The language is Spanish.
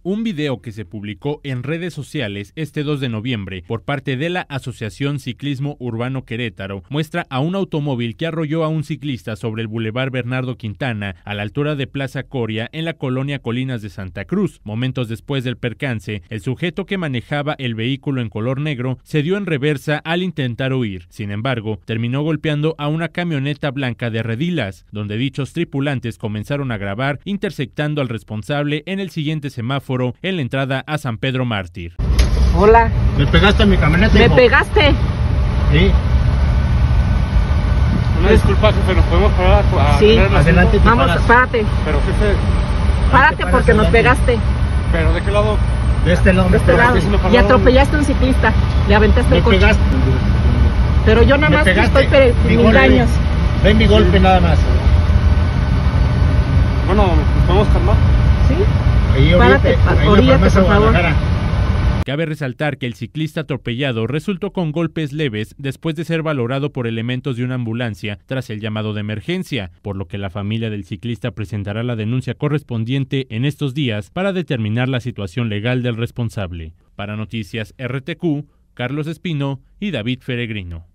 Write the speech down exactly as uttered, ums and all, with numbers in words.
Un video que se publicó en redes sociales este dos de noviembre por parte de la Asociación Ciclismo Urbano Querétaro muestra a un automóvil que arrolló a un ciclista sobre el Boulevard Bernardo Quintana a la altura de Plaza Coria en la colonia Colinas de Santa Cruz. Momentos después del percance, el sujeto que manejaba el vehículo en color negro se dio en reversa al intentar huir. Sin embargo, terminó golpeando a una camioneta blanca de redilas, donde dichos tripulantes comenzaron a grabar interceptando al responsable en el siguiente semáforo en la entrada a San Pedro Mártir. Hola. ¿Me pegaste a mi camioneta? ¿Me hijo? pegaste? Sí. Una disculpa, jefe, ¿nos podemos parar? A Sí, adelante. vamos, paras. párate. Pero, jefe, Párate porque nos pegaste. ¿pero de qué lado? De este lado. De este lado. sí, sí me Y pararon. atropellaste a un ciclista. Le aventaste Me el coche. pegaste. Pero yo nada Me más te pegaste. estoy pe- Mi sin golpe. daños. Ve mi golpe nada más. Bueno, ¿nos podemos calmar? ¿Sí? Ahí Párate, ahorita, ahí en la oríllate, farmacia por favor. Guadalajara. Cabe resaltar que el ciclista atropellado resultó con golpes leves después de ser valorado por elementos de una ambulancia tras el llamado de emergencia, por lo que la familia del ciclista presentará la denuncia correspondiente en estos días para determinar la situación legal del responsable. Para Noticias R T Q, Carlos Espino y David Feregrino.